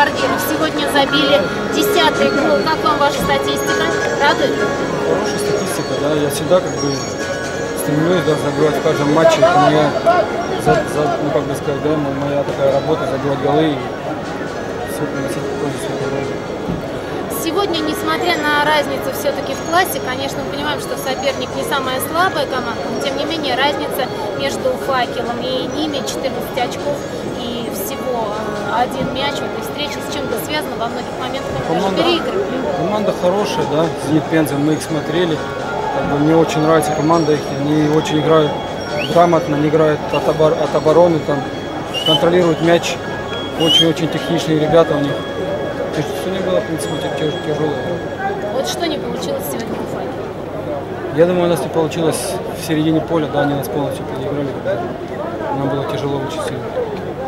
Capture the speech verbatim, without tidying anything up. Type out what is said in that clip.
бомбардиров. Сегодня забили десятый гол. Как вам ваша статистика? Радует? Хорошая статистика, да. Я всегда как бы стремлюсь, да, забивать в каждом матче. Это моя, за, за, ну, как бы сказать, да, моя такая работа, забивать голы и все приносить пользу своей команде. Сегодня, несмотря на разницу все-таки в классе, конечно, мы понимаем, что соперник не самая слабая команда, но тем не менее разница между «Факелом» и ними четырнадцать очков и всего один мяч в этой встрече. С чем это связано? Во многих моментах они даже переигрывали. Команда хорошая, да, «Зенит» Пенза, мы их смотрели. Как бы мне очень нравится команда их, они очень играют грамотно, они играют от, обор от обороны, там, контролируют мяч. Очень-очень техничные ребята у них. Сегодня было, в принципе, тяжело. Вот что не получилось сегодня у «Факела»? Я думаю, у нас не получилось в середине поля, да, они нас полностью переиграли. Нам было тяжело очень сильно.